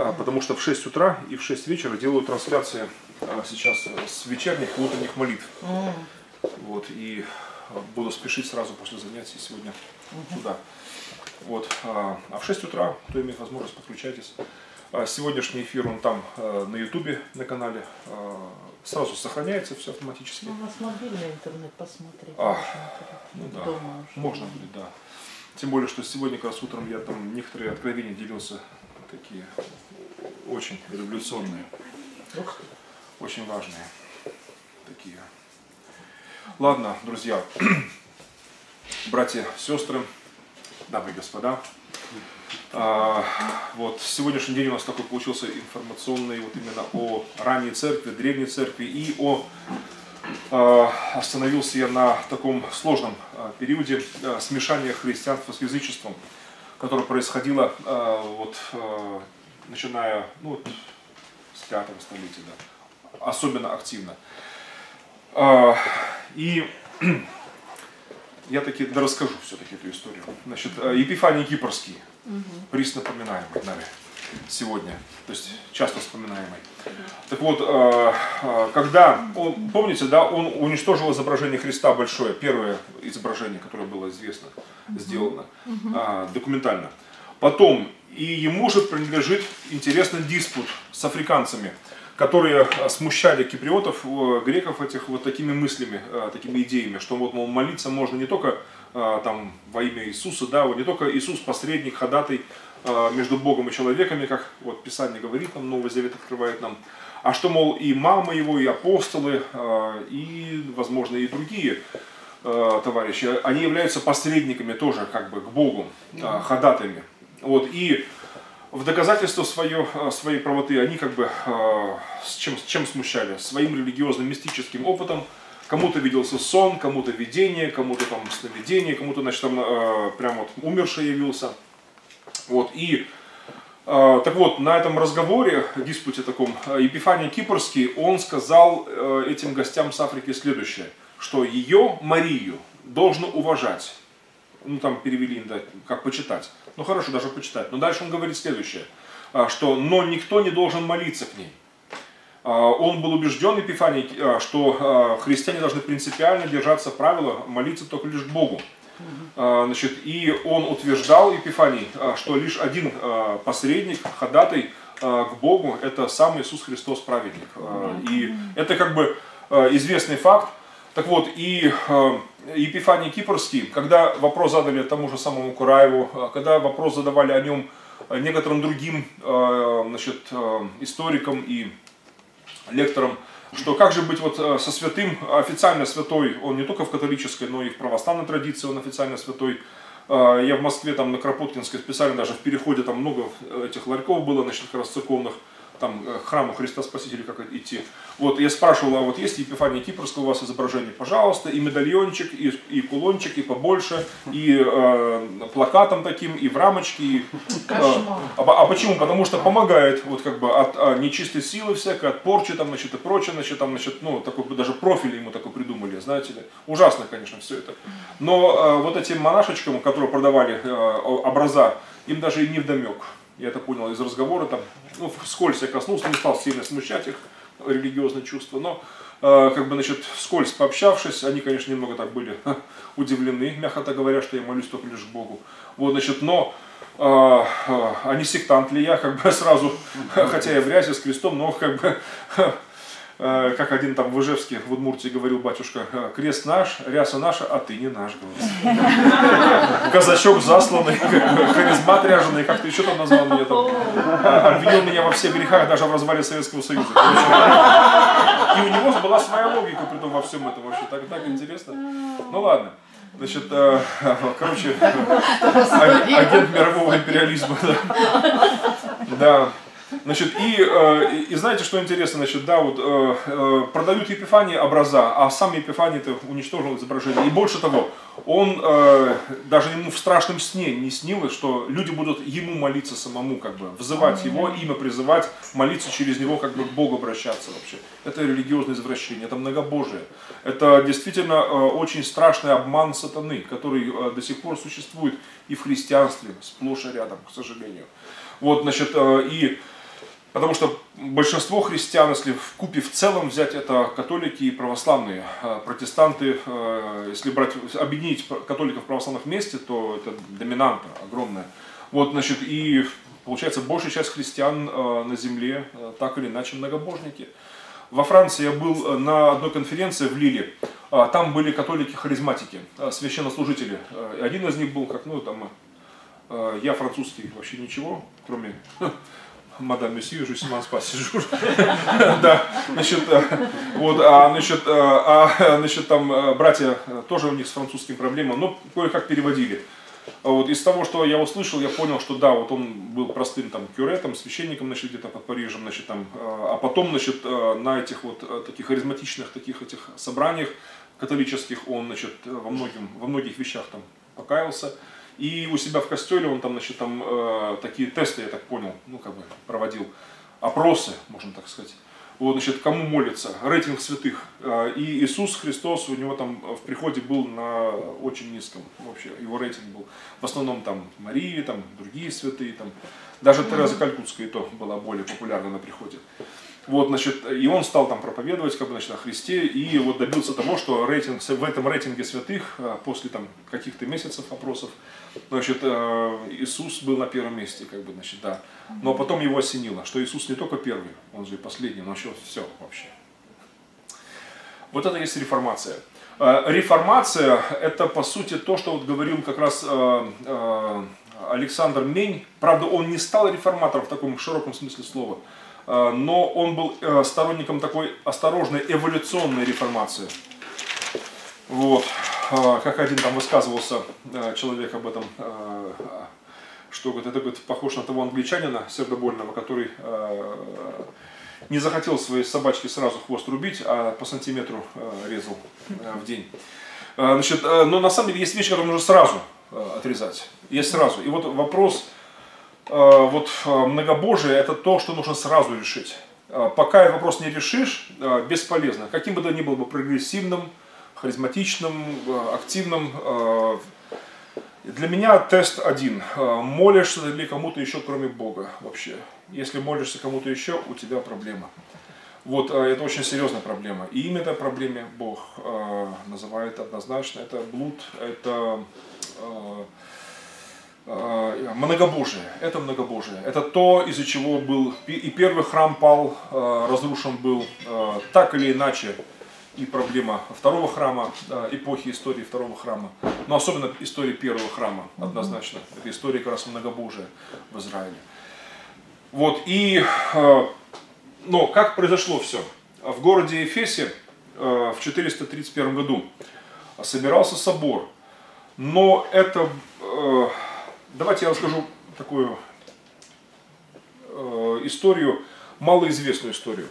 потому что в 6 утра и в 6 вечера делаю трансляции сейчас с вечерних и утренних молитв. Вот, и буду спешить сразу после занятий сегодня туда. Вот, а в 6 утра, кто имеет возможность, подключайтесь. Сегодняшний эфир, он там на ютубе, на канале, сразу сохраняется все автоматически. Ну, у нас мобильный интернет посмотреть. Ну да, можно будет, да. Тем более, что сегодня как раз утром я там некоторые откровения делился, такие очень революционные, очень важные такие. Ладно, друзья, братья, сестры, дамы и господа. Вот сегодняшний день у нас такой получился информационный, вот именно о ранней церкви, древней церкви, и остановился я на таком сложном периоде смешания христианства с язычеством, которое происходило начиная с 5 столетия, да, особенно активно. И я таки расскажу все-таки эту историю. Значит, Епифаний Кипрский, присно напоминаемый нами сегодня, то есть часто вспоминаемый. Так вот, когда он, помните, да, он уничтожил изображение Христа большое, первое изображение, которое было известно, сделано документально. Потом, и ему же принадлежит интересный диспут с африканцами, которые смущали киприотов, греков этих вот такими мыслями, такими идеями, что вот, мол, молиться можно не только там во имя Иисуса, да, вот не только Иисус посредник, ходатай между Богом и человеками, как вот Писание говорит нам, Новый Завет открывает нам, а что, мол, и мама его, и апостолы, и, возможно, и другие товарищи, они являются посредниками тоже как бы к Богу, ходатаями. Вот, и в доказательство своей правоты они как бы с чем смущали? Своим религиозным мистическим опытом. Кому-то виделся сон, кому-то видение, кому-то там сновидение, кому-то, значит, там прям вот умерший явился. Вот, и так вот, на этом разговоре, диспуте таком, Епифаний Кипрский, он сказал этим гостям с Африки следующее, что ее, Марию, должно уважать. Ну, там перевели, да, как почитать. Ну, хорошо, даже почитать. Но дальше он говорит следующее, что «но никто не должен молиться к ней». Он был убежден, Епифаний, что христиане должны принципиально держаться правила молиться только лишь к Богу. Значит, и он утверждал, Епифаний, что лишь один посредник, ходатай к Богу, это сам Иисус Христос, праведник. И это как бы известный факт. Так вот, и Епифаний Кипрский, когда вопрос задали тому же самому Кураеву, когда вопрос задавали о нем некоторым другим, значит, историкам и лекторам, что как же быть вот со святым, официально святой, он не только в католической, но и в православной традиции он официально святой. Я в Москве, там на Кропоткинской специально даже в переходе, там много этих ларьков было, значит, как раз церковных, там к храму Христа Спасителя как идти. Вот я спрашивал, а вот есть Епифания Кипрского у вас изображение? Пожалуйста, и медальончик, и кулончик, и побольше, и плакатом таким, и в рамочке. И, а почему? Потому что помогает вот как бы от нечистой силы всякой, от порчи там, значит, и прочее, значит, там, значит, ну, такой даже профиль ему такой придумали, знаете ли. Ужасно, конечно, все это. Но вот этим монашечкам, которые продавали образа, им даже и не вдомек. Я это понял из разговора, там, ну, вскользь я коснулся, не стал сильно смущать их религиозные чувства, но, как бы, значит, вскользь пообщавшись, они, конечно, немного так были удивлены, мягко так говоря, что я молюсь только лишь к Богу. Вот, значит, но, а не сектант ли я, как бы, сразу, хотя я в рясе с крестом, но, как бы, как один там в Ижевске, в Удмуртии говорил батюшка, крест наш, ряса наша, а ты не наш, говорит. Казачок засланный, харизмат ряженый, как-то еще там назвал меня там, обвинил меня во всех грехах, даже в развале Советского Союза. И у него была своя логика, при том во всем этом вообще, так интересно. Ну ладно. Значит, короче, агент мирового империализма. Да. Значит, и знаете, что интересно, значит, да, вот продают Епифании образа, а сам Епифаний-то уничтожил изображение. И больше того, он даже ему в страшном сне не снилось, что люди будут ему молиться самому, как бы, вызывать его, имя призывать, молиться через него, как бы к Богу обращаться вообще. Это религиозное извращение, это многобожие. Это действительно очень страшный обман сатаны, который до сих пор существует и в христианстве, сплошь и рядом, к сожалению. Вот, значит, и Потому что большинство христиан, если вкупе в целом взять, это католики и православные. Протестанты, если объединить католиков и православных вместе, то это доминанта огромная. Вот, значит, и получается, большая часть христиан на земле так или иначе многобожники. Во Франции я был на одной конференции в Лиле. Там были католики-харизматики, священнослужители. И один из них был, как, ну, там, я французский, вообще ничего, кроме мадам месье, je suis mon спасибо. Да, значит, вот, значит, там братья тоже у них с французским проблемами, но кое-как переводили. Вот, из того, что я услышал, я понял, что да, вот он был простым там кюре, там, священником, значит, где-то под Парижем, значит, там, а потом, значит, на этих вот таких харизматичных таких этих собраниях католических он, значит, во многих вещах там покаялся. И у себя в костеле он там, значит, там такие тесты, я так понял, ну, как бы проводил, опросы, можно так сказать. Вот, значит, кому молится, рейтинг святых. И Иисус Христос у него там в приходе был на очень низком, вообще, его рейтинг был. В основном там Марии, там другие святые, там, даже Тереза Калькутская и то была более популярна на приходе. Вот, значит, и он стал там проповедовать, как бы, значит, о Христе, и вот добился того, что в этом рейтинге святых, после там каких-то месяцев опросов, значит, Иисус был на первом месте, как бы, значит, да. Но потом его осенило, что Иисус не только первый, он же и последний, но еще все вообще. Вот это есть реформация. Реформация – это, по сути, то, что вот говорил как раз Александр Мень. Правда, он не стал реформатором в таком широком смысле слова, но он был сторонником такой осторожной эволюционной реформации. Вот. Как один там высказывался человек об этом, что говорит, это, говорит, похож на того англичанина сердобольного, который не захотел своей собачке сразу хвост рубить, а по сантиметру резал в день. Значит, но на самом деле есть вещи, которые нужно сразу отрезать. Есть сразу. И вот вопрос вот, многобожия – это то, что нужно сразу решить. Пока этот вопрос не решишь, бесполезно. Каким бы то ни было бы прогрессивным, харизматичным, активным. Для меня тест один. Молишься ли кому-то еще, кроме Бога вообще? Если молишься кому-то еще, у тебя проблема. Вот это очень серьезная проблема. И имя этой проблеме Бог называет однозначно. Это блуд, это многобожие. Это многобожие. Это то, из-за чего был и первый храм пал, разрушен был так или иначе. И проблема второго храма, эпохи истории второго храма, но особенно истории первого храма, однозначно. Это история как раз многобожия в Израиле. Вот, и, но как произошло все? В городе Эфесе в 431 году собирался собор, но это, давайте я расскажу такую историю, малоизвестную историю.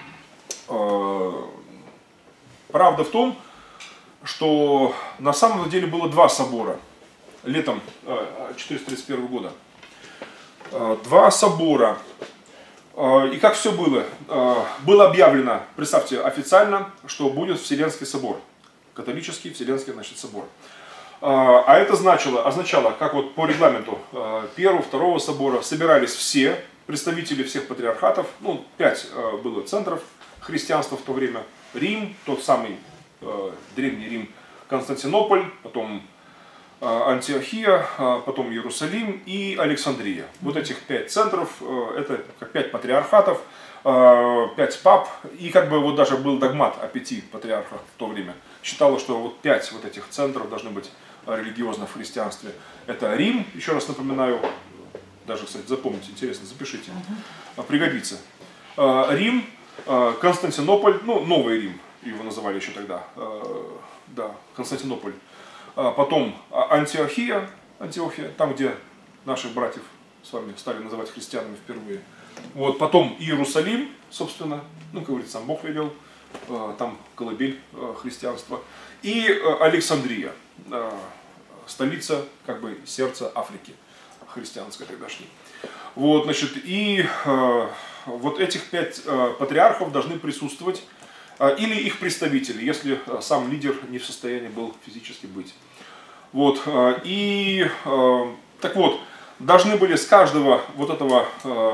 Правда в том, что на самом деле было два собора летом 431 года. Два собора. И как все было? Было объявлено, представьте, официально, что будет Вселенский собор. Католический Вселенский, значит, собор. А это означало, как вот по регламенту первого, второго собора собирались все представители всех патриархатов, ну, 5 было центров христианства в то время. Рим, тот самый древний Рим, Константинополь, потом Антиохия, потом Иерусалим и Александрия. Вот этих 5 центров, это как 5 патриархатов, 5 пап, и как бы вот даже был догмат о 5 патриархах в то время. Считалось, что вот 5 вот этих центров должны быть религиозно в христианстве. Это Рим, еще раз напоминаю, даже, кстати, запомните, интересно, запишите, пригодится. Рим, Константинополь, ну, Новый Рим, его называли еще тогда, да, Константинополь. Потом Антиохия, там, где наших братьев с вами стали называть христианами впервые. Вот, потом Иерусалим, собственно, ну, как говорится, сам Бог велел, там колыбель христианства. И Александрия, столица, как бы, сердца Африки, христианской тогдашней. Вот, значит, и вот этих 5 патриархов должны присутствовать, или их представители, если сам лидер не в состоянии был физически быть. Вот, и так вот, должны были с каждого вот этого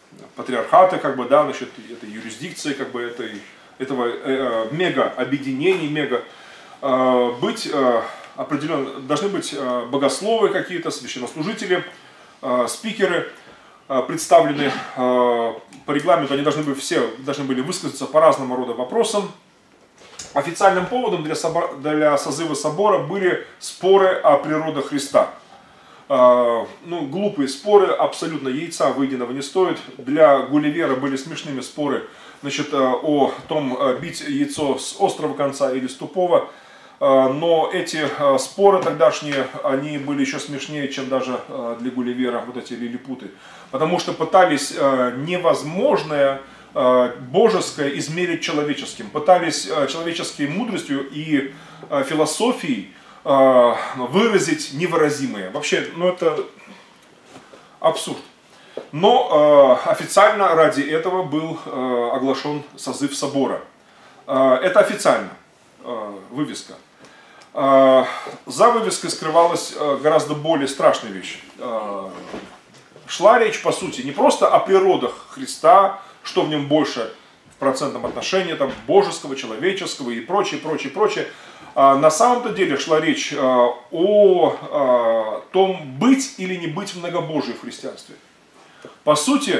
патриархаты, как бы, да, значит, этой юрисдикции, как бы, этого мега-объединений, быть определенно, должны быть богословы какие-то, священнослужители, спикеры, представлены по регламенту, они должны были высказаться по разного рода вопросам. Официальным поводом для созыва собора были споры о природах Христа. Глупые споры, абсолютно яйца выеденного не стоят. Для Гулливера были смешными споры, значит, о том, бить яйцо с острого конца или с тупого. Но эти споры тогдашние, они были еще смешнее, чем даже для Гулливера, вот эти лилипуты. Потому что пытались невозможное божеское измерить человеческим. Пытались человеческой мудростью и философией выразить невыразимое. Вообще, это абсурд. Но официально ради этого был оглашен созыв собора. Это официально вывеска. За вывеской скрывалась гораздо более страшная вещь. Шла речь, по сути, не просто о природах Христа, что в нем больше в процентном отношении, там, божеского, человеческого и прочее, прочее, прочее. На самом-то деле шла речь о том, быть или не быть многобожию в христианстве. По сути,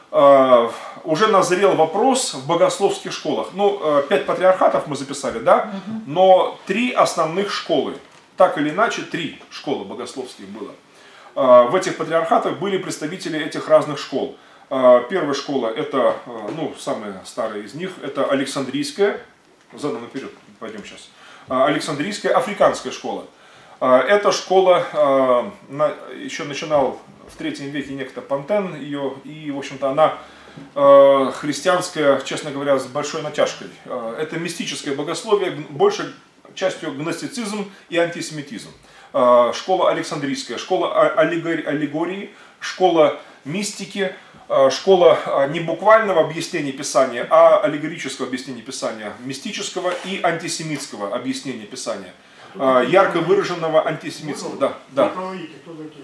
уже назрел вопрос в богословских школах. 5 патриархатов мы записали, да? Но 3 основных школы. Так или иначе, 3 школы богословских было. В этих патриархатах были представители этих разных школ. Первая школа, это, самая старая из них, это Александрийская. Задом наперед, пойдем сейчас. Александрийская африканская школа. Эта школа еще начинал в 3 веке некто Пантен ее, и, в общем-то, она христианская, честно говоря, с большой натяжкой. Это мистическое богословие, большей частью гностицизм и антисемитизм. Школа Александрийская, школа аллегории, школа мистики, школа не буквального объяснения Писания, а аллегорического объяснения Писания, мистического и антисемитского объяснения Писания. Ярко выраженного антисемитского. Да. Николаиты, кто такие?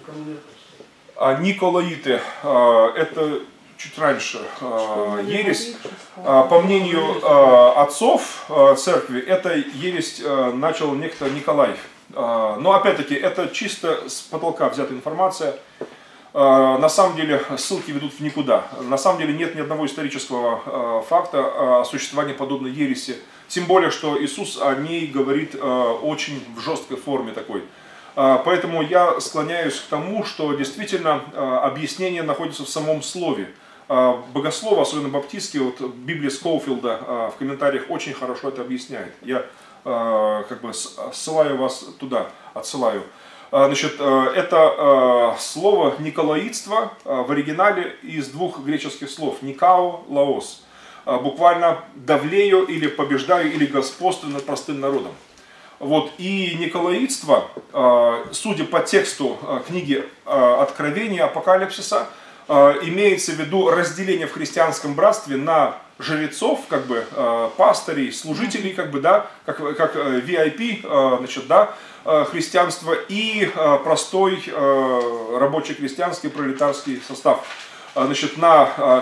Николаиты, это чуть раньше ересь. По мнению отцов церкви, это ересь начал некто Николай. Но опять-таки, это чисто с потолка взятая информация. На самом деле ссылки ведут в никуда. На самом деле нет ни одного исторического факта о существовании подобной ереси. Тем более, что Иисус о ней говорит очень в жесткой форме такой. Поэтому я склоняюсь к тому, что действительно объяснение находится в самом слове. Богословы, особенно баптистские, вот Библия Скоуфилда в комментариях очень хорошо это объясняет. Я ссылаю вас туда, отсылаю. Значит, это слово николаитство в оригинале из 2 греческих слов. Никао, лаос. Буквально давлею или побеждаю или господствую над простым народом. Вот. И николаитство, судя по тексту книги Откровения, Апокалипсиса, имеется в виду разделение в христианском братстве на жрецов, пастырей, служителей, как VIP, христианства и простой рабочий крестьянский пролетарский состав. На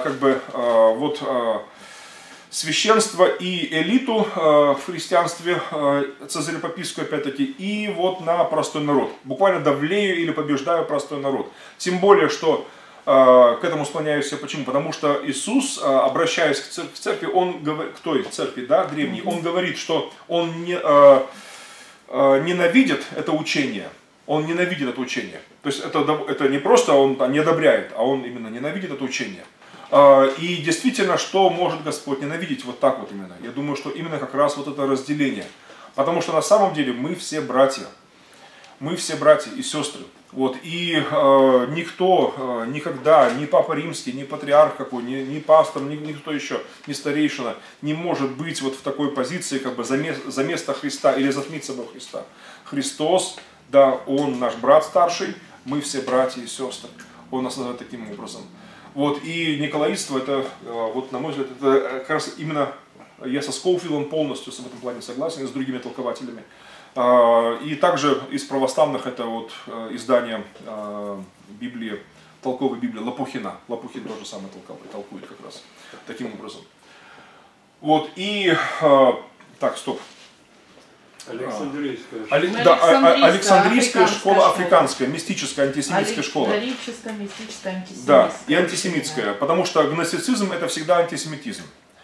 священство и элиту в христианстве, цезарепапистскую опять-таки, и вот на простой народ. Буквально давлею или побеждаю простой народ. Тем более, что к этому склоняюсь я. Почему? Потому что Иисус, обращаясь к церкви, он говорит, к той церкви, да, древней, он говорит, что он ненавидит это учение. Он ненавидит это учение. То есть это не просто он не одобряет, а он именно ненавидит это учение. И действительно, что может Господь ненавидеть вот так вот именно? Я думаю, что именно как раз вот это разделение. Потому что на самом деле мы все братья. Мы все братья и сестры. Вот. И никто никогда, ни Папа Римский, ни патриарх какой, ни пастор, никто еще, ни старейшина не может быть вот в такой позиции, за место Христа или затмить собой Христа. Христос, да, Он наш брат старший, мы все братья и сестры. Он нас называет таким образом. Вот. И николаитство, это, вот, на мой взгляд, это как раз именно, я со Скоуфилдом полностью в этом плане согласен, и с другими толкователями. И также из православных это вот издание Библии толковой Библии Лопухина. Лопухин тоже самое толкует как раз таким образом. Вот, и... так, стоп. Александрийская. Александрийская школа африканская, мистическая антисемитская школа. Александрийская, мистическая, антисемитская. Да, и антисемитская, потому что гностицизм это всегда антисемитизм.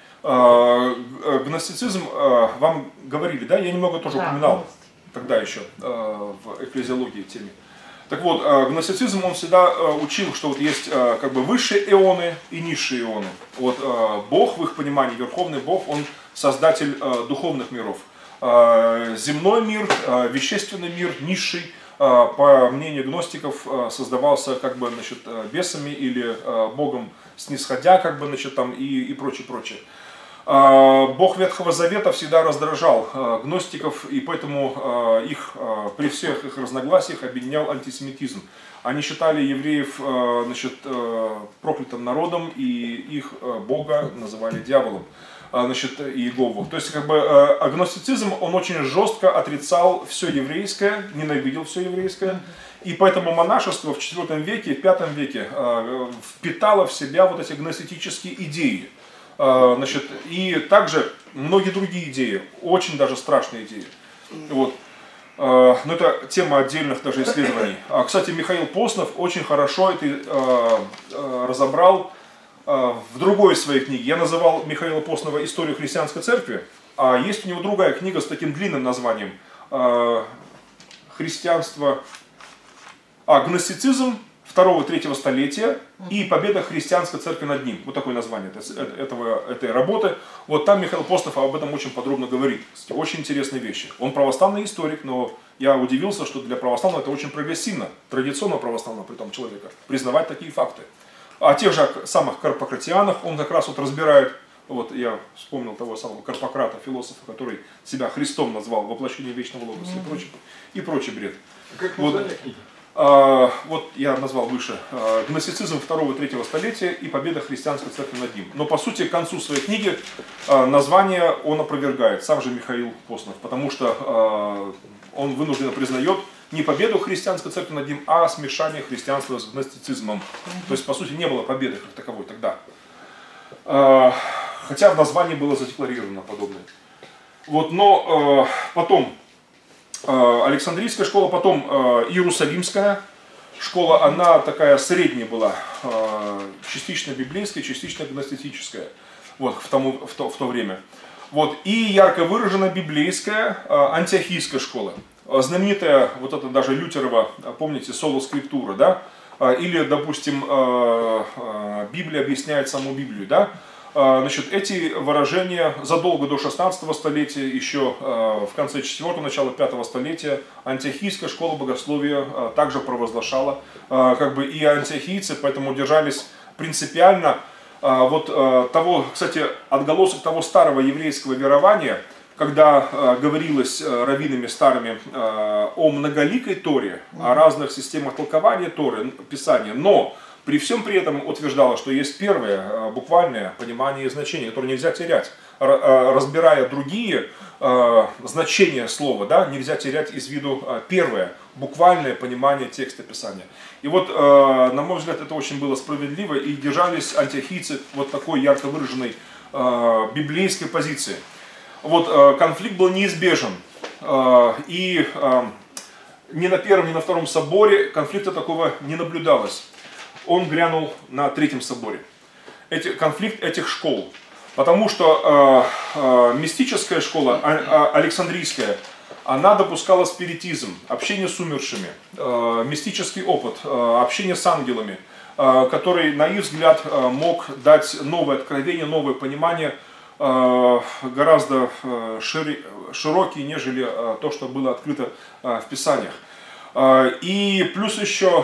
Гностицизм, вам говорили, да, я немного тоже упоминал тогда еще в экклезиологии теме. Так вот, гностицизм, он всегда учил, что вот есть как бы высшие эоны и низшие эоны. Вот Бог, в их понимании, Верховный Бог, он создатель духовных миров. Земной мир, вещественный мир, низший, по мнению гностиков, создавался как бы, значит, бесами или Богом снисходя, как бы, значит, там, и прочее, прочее. Бог Ветхого Завета всегда раздражал гностиков, и поэтому их при всех их разногласиях объединял антисемитизм. Они считали евреев, значит, проклятым народом, и их Бога называли дьяволом, значит, Иегову. То есть, как бы, агностицизм, он очень жестко отрицал все еврейское, ненавидел все еврейское, и поэтому монашество в IV веке, в V веке впитало в себя вот эти гностические идеи. Значит, и также многие другие идеи, очень даже страшные идеи. Вот. Но это тема отдельных даже исследований. Кстати, Михаил Постнов очень хорошо это разобрал в другой своей книге. Я называл Михаила Постнова «Историю христианской церкви», а есть у него другая книга с таким длинным названием «Христианство», «Гностицизм II-III столетия и победа христианской церкви над ним». Вот такое название этой работы. Вот там Михаил Постнов об этом очень подробно говорит. Очень интересные вещи. Он православный историк, но я удивился, что для православного это очень прогрессивно, традиционно православного при том человека, признавать такие факты. О тех же самых карпократианах он как раз вот разбирает. Вот я вспомнил того самого Карпократа, философа, который себя Христом назвал, воплощение вечного логоса и прочий бред. Как вот. название книги? Вот я назвал выше «Гностицизм II-III столетия и победа христианской церкви над ним». Но по сути к концу своей книги название он опровергает, сам же Михаил Постнов, потому что он вынужденно признает не победу христианской церкви над ним, а смешание христианства с гностицизмом. То есть по сути не было победы как таковой тогда. Хотя в названии было задекларировано подобное. Вот, но потом Александрийская школа, потом Иерусалимская школа, она такая средняя была, частично библейская, частично гностическая, вот, в то время. Вот, и ярко выраженная библейская антиохийская школа. Знаменитая, вот это даже Лютерова, помните, соло скриптура, да? Или, допустим, Библия объясняет саму Библию, да? Значит, эти выражения задолго до 16 столетия, еще в конце 4-го, начало 5 столетия, антиохийская школа богословия также провозглашала, как бы и антиохийцы, поэтому держались принципиально вот того, кстати, отголосок того старого еврейского верования, когда говорилось раввинами старыми о многоликой Торе, о разных системах толкования Торы, Писания, но при всем при этом утверждала, что есть первое буквальное понимание и значение, которое нельзя терять. Разбирая другие значения слова, да, нельзя терять из виду первое буквальное понимание текста Писания. И вот, на мой взгляд, это очень было справедливо, и держались антиохийцы вот такой ярко выраженной библейской позиции. Вот, конфликт был неизбежен, и ни на первом, ни на втором соборе конфликта такого не наблюдалось. Он грянул на Третьем соборе. Конфликт этих школ. Потому что мистическая школа, Александрийская, она допускала спиритизм, общение с умершими, мистический опыт, общение с ангелами, который, на их взгляд, мог дать новое откровение, новое понимание, гораздо широкие, нежели то, что было открыто в Писаниях. И плюс еще,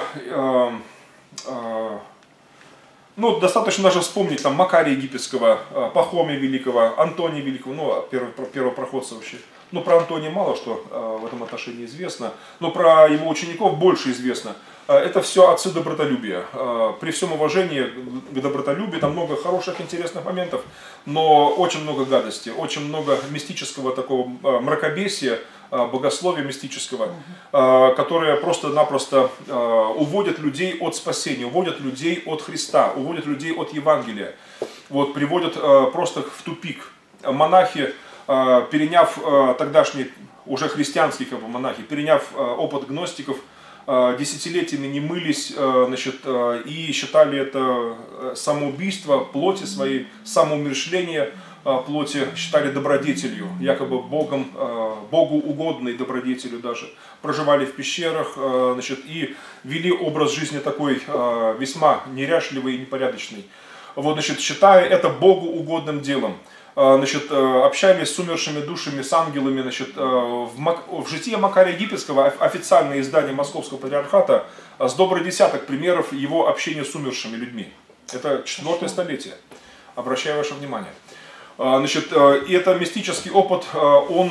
ну, достаточно даже вспомнить там Макария Египетского, Пахомия Великого, Антония Великого, ну, первопроходца вообще. Ну, про Антония мало что в этом отношении известно, но про его учеников больше известно. это все отцы добротолюбия. При всем уважении к добротолюбию, там много хороших, интересных моментов, но очень много гадости, очень много мистического такого мракобесия, богословия мистического, которое просто-напросто уводит людей от спасения, уводит людей от Христа, уводит людей от Евангелия, вот, приводит просто в тупик. Монахи, переняв тогдашние, уже христианские как бы, монахи, переняв опыт гностиков, десятилетиями не мылись, значит, и считали это самоубийство плоти своей, самоумершление плоти, считали добродетелью, якобы Богом, Богу угодной добродетелью даже. Проживали в пещерах, значит, и вели образ жизни такой весьма неряшливый и непорядочный. Вот, значит, считая это Богу угодным делом. Значит, общались с умершими душами, с ангелами. Значит, в житии Макария Египетского, официальное издание Московского патриархата, с добрый десяток примеров его общения с умершими людьми. Это 4 столетие. Обращаю ваше внимание. Значит, и это мистический опыт, он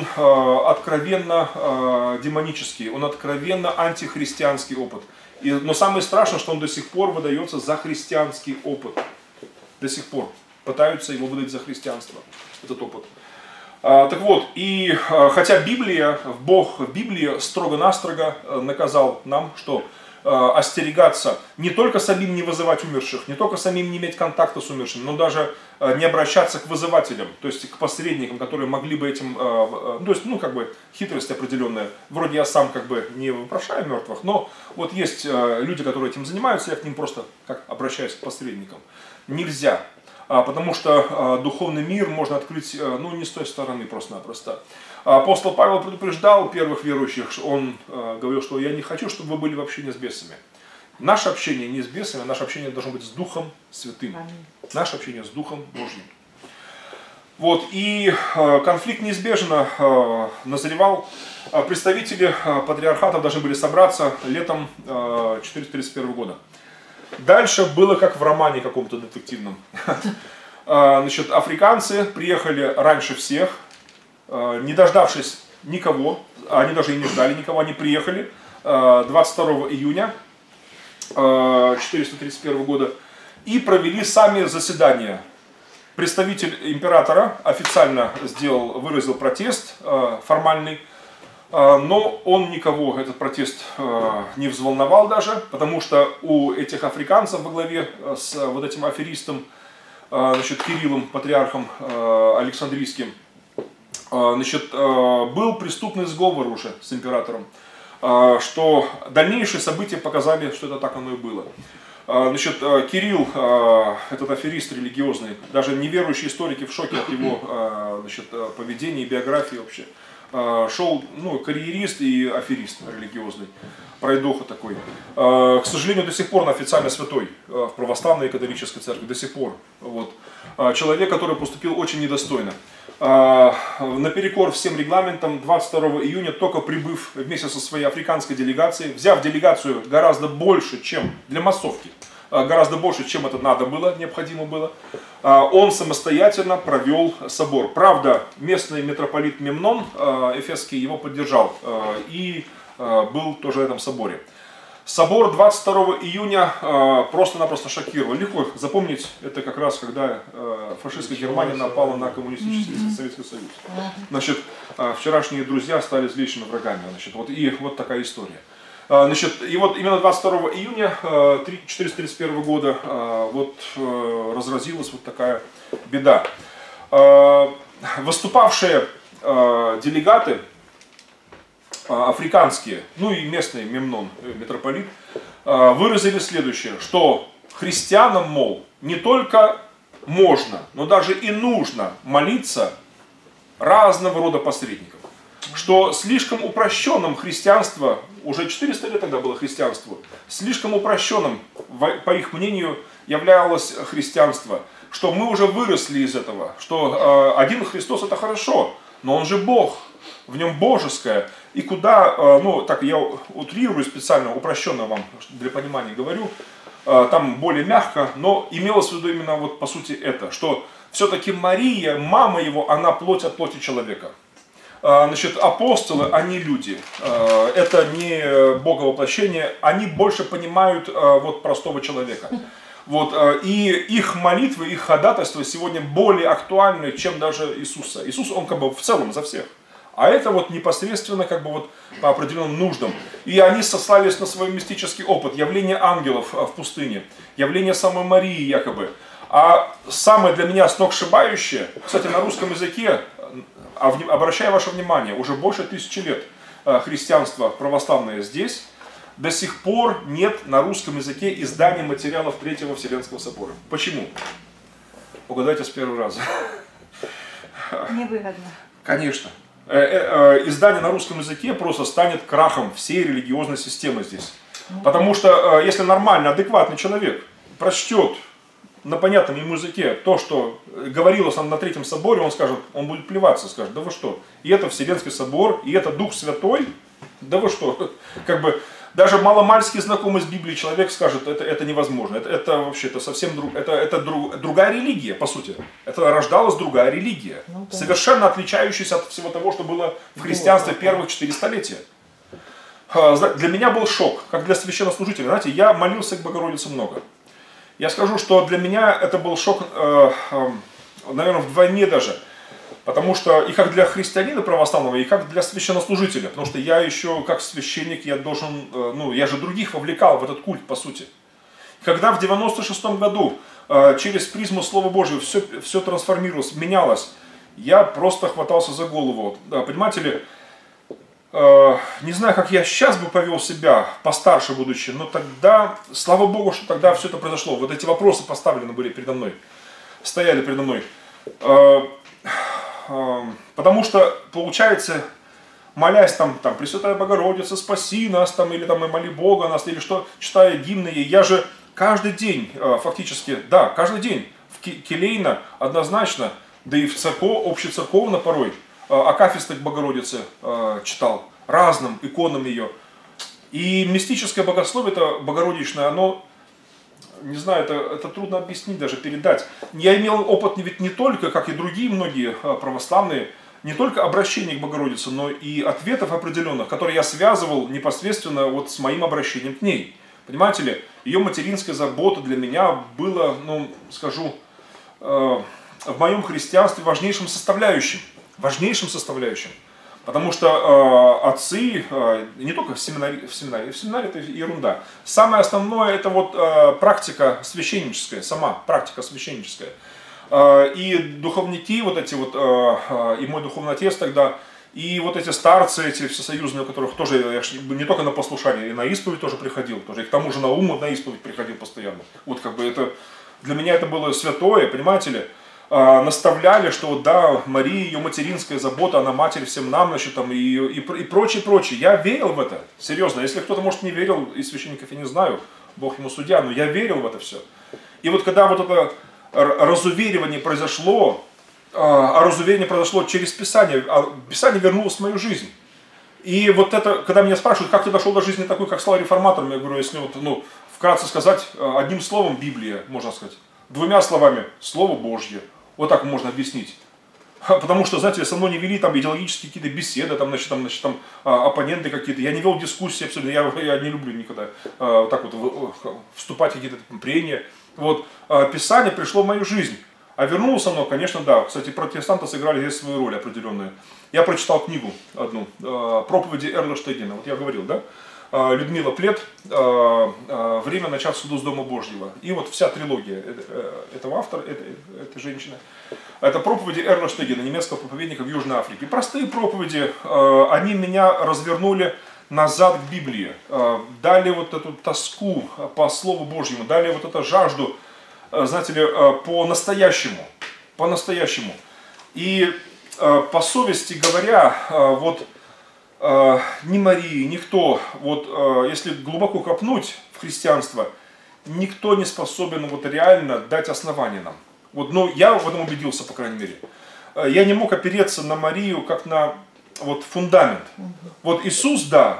откровенно демонический, он откровенно антихристианский опыт. Но самое страшное, что он до сих пор выдается за христианский опыт. До сих пор пытаются его выдать за христианство, этот опыт. Так вот, и хотя Библия, Бог в Библии строго-настрого наказал нам, что остерегаться, не только самим не вызывать умерших, не только самим не иметь контакта с умершими, но даже не обращаться к вызывателям, то есть к посредникам, которые могли бы этим, то есть, ну, как бы, хитрость определенная. Вроде я сам, как бы, не вопрошаю мертвых, но вот есть люди, которые этим занимаются, я к ним просто, как, обращаюсь к посредникам. Нельзя. Потому что духовный мир можно открыть, ну, не с той стороны просто-напросто. Апостол Павел предупреждал первых верующих, он говорил, что я не хочу, чтобы вы были в общении с бесами. Наше общение не с бесами, наше общение должно быть с Духом Святым. Наше общение с Духом Божьим. Вот, и конфликт неизбежно назревал. Представители патриархатов должны были собраться летом 431 года. Дальше было как в романе каком-то детективном. Значит, африканцы приехали раньше всех, не дождавшись никого, они даже и не ждали никого, они приехали 22 июня 431 года и провели сами заседания. Представитель императора официально выразил протест формальный, но он никого, этот протест, не взволновал даже, потому что у этих африканцев во главе с вот этим аферистом, значит, Кириллом, патриархом Александрийским, значит, был преступный сговор уже с императором, что дальнейшие события показали, что это так оно и было. Значит, Кирилл, этот аферист религиозный, даже неверующие историки в шоке от его, значит, поведения и биографии вообще. Шел, ну, карьерист и аферист религиозный, пройдоха такой. К сожалению, до сих пор он официально святой в православной и католической церкви, до сих пор. Вот. Человек, который поступил очень недостойно. Наперекор всем регламентам, 22 июня, только прибыв вместе со своей африканской делегацией, взяв делегацию гораздо больше, чем для массовки, гораздо больше, чем это надо было, необходимо было, он самостоятельно провел собор. Правда, местный митрополит Мемнон Эфесский его поддержал и был тоже в этом соборе. Собор 22 июня просто-напросто шокировал. Легко запомнить, это как раз когда фашистская Германия напала на коммунистический Советский Союз. Значит, вчерашние друзья стали злейшими врагами. Значит, вот, и вот такая история. Значит, и вот именно 22 июня 431 года вот разразилась вот такая беда. Выступавшие делегаты африканские, ну и местный Мемнон, митрополит, выразили следующее, что христианам, мол, не только можно, но даже и нужно молиться разного рода посредникам. Что слишком упрощенным христианство, уже 400 лет тогда было христианство, слишком упрощенным, по их мнению, являлось христианство, что мы уже выросли из этого, что один Христос это хорошо, но он же Бог, в нем божеское, и куда, ну так я утрирую специально, упрощенно вам для понимания говорю, там более мягко, но имелось в виду именно вот по сути это, что все-таки Мария, мама его, она плоть от плоти человека. Значит, апостолы, они люди. Это не боговоплощение, они больше понимают вот простого человека. Вот, и их молитвы, их ходатайства сегодня более актуальны, чем даже Иисуса. Иисус, он как бы в целом за всех. А это вот непосредственно как бы вот по определенным нуждам. И они сослались на свой мистический опыт, явление ангелов в пустыне, явление самой Марии якобы. А самое для меня сногсшибающее, кстати, на русском языке, обращаю ваше внимание, уже больше 1000 лет христианство православное здесь, до сих пор нет на русском языке издания материалов Третьего Вселенского собора. Почему? Угадайте с первого раза. Невыгодно. Конечно. Издание на русском языке просто станет крахом всей религиозной системы здесь. Потому что если нормальный, адекватный человек прочтет на понятном ему языке то, что говорилось на Третьем соборе, он скажет, он будет плеваться, скажет, да вы что, и это Вселенский собор, и это Дух Святой, да вы что, как бы даже маломальски знакомый с Библией человек скажет, это невозможно, это вообще это совсем другая религия, по сути. Это рождалась другая религия, совершенно отличающаяся от всего того, что было в христианстве первых 4 столетия. Для меня был шок, как для священнослужителя. Знаете, я молился к Богородице много. Я скажу, что для меня это был шок, наверное, вдвойне даже. Потому что и как для христианина православного, и как для священнослужителя. Потому что я еще, как священник, я должен, я же других вовлекал в этот культ, по сути. Когда в 96-м году через призму Слова Божьего все трансформировалось, менялось, я просто хватался за голову. Понимаете ли, не знаю, как я сейчас бы повел себя, постарше будучи, но тогда, слава Богу, что тогда все это произошло. Вот эти вопросы поставлены были передо мной, стояли передо мной. Потому что, получается, молясь там Пресвятая Богородица, спаси нас, там, или там, и моли Бога нас, или что, читая гимны, я же каждый день, фактически, да, каждый день, келейно, однозначно, да и в общецерковно порой, акафисты к Богородице читал, разным иконам ее. И мистическое богословие, это богородичное, оно, не знаю, это трудно объяснить, даже передать. Я имел опыт ведь не только, как и другие многие православные, не только обращения к Богородице, но и ответов определенных, которые я связывал непосредственно вот с моим обращением к ней. Понимаете ли, ее материнская забота для меня была, скажу, в моем христианстве важнейшим составляющим. Потому что отцы, не только в семинаре это ерунда. Самое основное это вот практика священническая, сама практика священническая. И духовники вот эти вот, и мой духовный отец тогда, и вот эти старцы, эти всесоюзные, у которых тоже, я не только на послушание, и на исповедь тоже приходил, тоже, и к тому же на ум на исповедь приходил постоянно. Вот как бы это, для меня это было святое, понимаете ли. Наставляли, что да, Мария, ее материнская забота, она матерь всем нам, значит, там, и прочее. Я верил в это, серьезно. Если кто-то, может, не верил, из священников я не знаю, Бог ему судья, но я верил в это все. И вот когда вот это разуверивание произошло, а разуверение произошло через Писание, а Писание вернулось в мою жизнь. И вот это, когда меня спрашивают, как ты дошел до жизни такой, как стал реформатором, я говорю, если вот, вкратце сказать, одним словом Библия, можно сказать, 2 словами, Слово Божье. Вот так можно объяснить. Потому что, знаете, со мной не вели там идеологические какие-то беседы, там, оппоненты какие-то. Я не вел дискуссии абсолютно, я не люблю никогда так вот вступать в какие-то прения. Вот, Писание пришло в мою жизнь. А вернулось оно, конечно, да. Кстати, протестанты сыграли здесь свою роль определенную. Я прочитал книгу одну, проповеди Эрла Штегина. Вот я говорил, да? Людмила Плет, «Время начать суду с Дома Божьего». И вот вся трилогия этого автора, этой женщины. Это проповеди Эрла Штегина, немецкого проповедника в Южной Африке. Простые проповеди, они меня развернули назад к Библии. Дали вот эту тоску по Слову Божьему, дали вот эту жажду, знаете ли, по-настоящему. По-настоящему. И по совести говоря, вот ни Марии, никто, вот если глубоко копнуть в христианство, никто не способен вот реально дать основания нам. Вот, я в этом убедился, по крайней мере. Я не мог опереться на Марию как на вот фундамент. Вот Иисус да,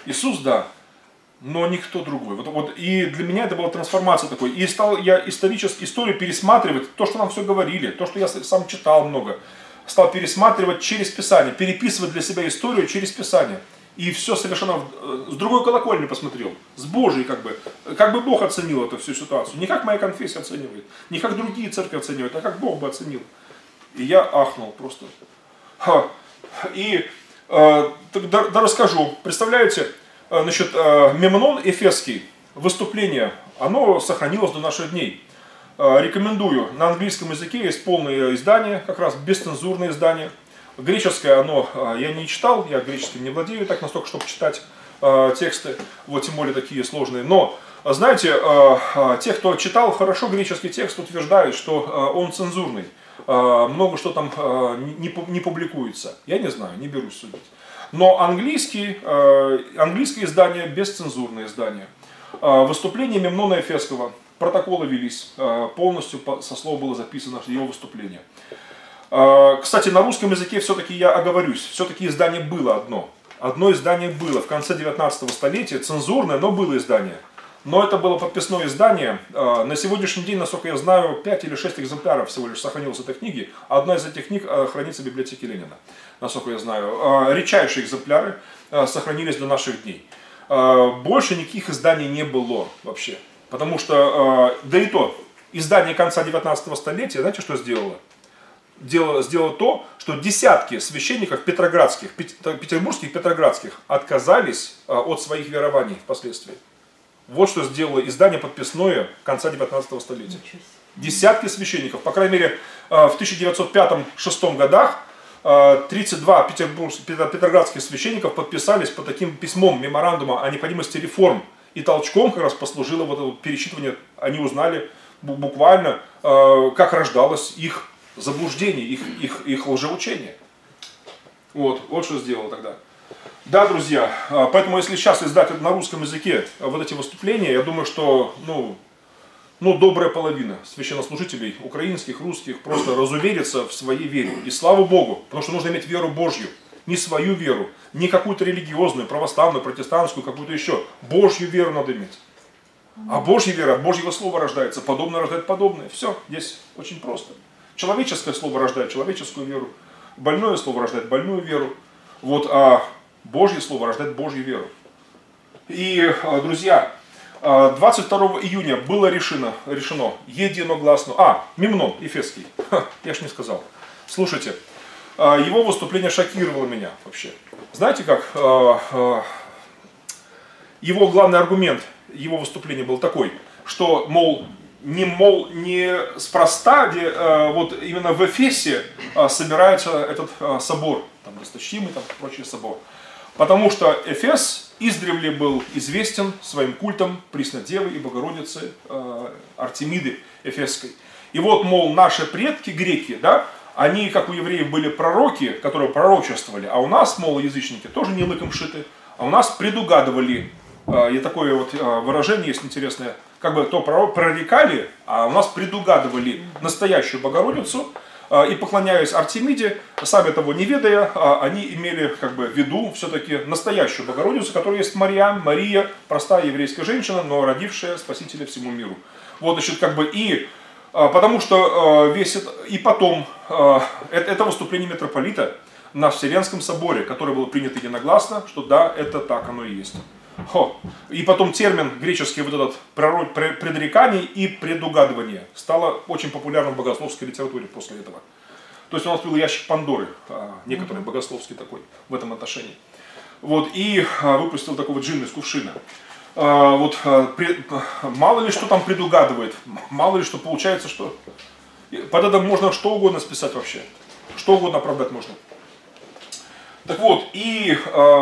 но никто другой. Вот, и для меня это была трансформация такой. И стал я историю пересматривать, то, что нам все говорили, то, что я сам читал много. стал пересматривать через Писание, переписывать для себя историю через Писание. И все совершенно с другой колокольни посмотрел, с Божьей как бы Бог оценил эту всю ситуацию. Не как моя конфессия оценивает, не как другие церкви оценивают, а как Бог бы оценил. И я ахнул просто. И тогда расскажу. Представляете, значит, Мемнон Эфесский, выступление, оно сохранилось до наших дней. Рекомендую. На английском языке есть полное издание, как раз бесцензурное издание. Греческое оно я не читал, я греческим не владею так настолько, чтобы читать тексты, вот тем более такие сложные. Но, знаете, те, кто читал хорошо греческий текст, утверждают, что он цензурный. Много что там не публикуется. Я не знаю, не берусь судить. Но английское издание, бесцензурное издание. Выступление Мемнона Эфесского. Протоколы велись, полностью со слов было записано его выступление. Кстати, на русском языке все-таки я оговорюсь, все-таки издание было одно. Одно издание было в конце 19 столетия, цензурное, но было издание. Но это было подписное издание. На сегодняшний день, насколько я знаю, 5 или 6 экземпляров всего лишь сохранилось этой книги. Одна из этих книг хранится в библиотеке Ленина, насколько я знаю. Редчайшие экземпляры сохранились до наших дней. Больше никаких изданий не было вообще. Потому что, да и то, издание конца 19 столетия, знаете, что сделало? Сделало то, что десятки священников петербургских, петроградских отказались от своих верований впоследствии. Вот что сделало издание подписное конца 19 столетия. Десятки священников, по крайней мере, в 1905-1906 годах 32 петроградских священников подписались под таким письмом, меморандума о необходимости реформ. И толчком как раз послужило вот это пересчитывание, они узнали буквально, как рождалось их заблуждение, их лжеучение. Вот что сделало тогда. Да, друзья, поэтому если сейчас издать на русском языке вот эти выступления, я думаю, что добрая половина священнослужителей украинских, русских просто разуверится в своей вере. И слава Богу, потому что нужно иметь веру Божью. Не свою веру, не какую-то религиозную, православную, протестантскую, какую-то еще. Божью веру надо иметь. А Божья вера от Божьего слова рождается. Подобное рождает подобное. Все, здесь очень просто. Человеческое слово рождает человеческую веру. Больное слово рождает больную веру. Вот, а Божье слово рождает Божью веру. И, друзья, 22 июня было решено единогласно. Мемнон Эфесский. Я ж не сказал. Слушайте. Его выступление шокировало меня вообще. Знаете как? Его главный аргумент его выступления был такой, что, неспроста, где вот именно в Эфесе собирается этот собор, там досточтимый, там прочий собор. Потому что Эфес издревле был известен своим культом Преснодевы и Богородицы Артемиды Эфесской. И вот, наши предки, греки, да, они, как у евреев, были пророки, которые пророчествовали, а у нас, язычники, тоже не лыком шиты, а у нас предугадывали. И такое вот выражение есть интересное, как бы то прорекали, а у нас предугадывали настоящую Богородицу, и поклоняясь Артемиде, сами того не ведая, они имели как бы в виду все-таки настоящую Богородицу, которая есть Мария, простая еврейская женщина, но родившая Спасителя всему миру. Вот, значит, как бы потому что потом это выступление митрополита на Вселенском соборе, которое было принято единогласно, что да, это так оно и есть. И потом термин греческий вот этот предрекание и предугадывание стало очень популярным в богословской литературе после этого. То есть у нас был ящик Пандоры, некоторый богословский такой в этом отношении. Вот, и выпустил такого джина из кувшина. Вот, мало ли что там предугадывает, мало ли что получается, что под это можно что угодно списать вообще, что угодно оправдать можно. Так вот, и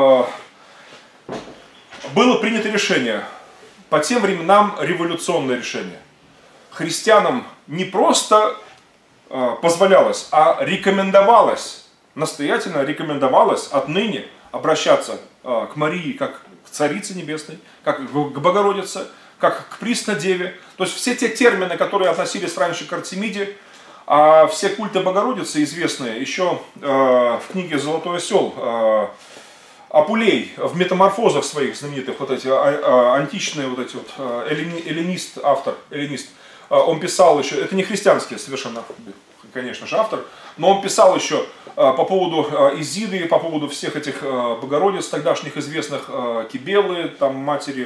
было принято решение, по тем временам революционное решение. Христианам не просто позволялось, а рекомендовалось, настоятельно рекомендовалось отныне обращаться к Марии как к Царице Небесной, как к Богородице, как к Преснодеве. То есть все те термины, которые относились раньше к Артемиде, а все культы Богородицы известные, еще в книге «Золотой осел» Апулей в метаморфозах своих знаменитых, вот эти античные, вот эти вот эллинист, автор, эллинист, он писал еще, это не христианский совершенно, конечно же, автор, но он писал еще по поводу Изиды, по поводу всех этих Богородиц, тогдашних известных Кибелы, там матери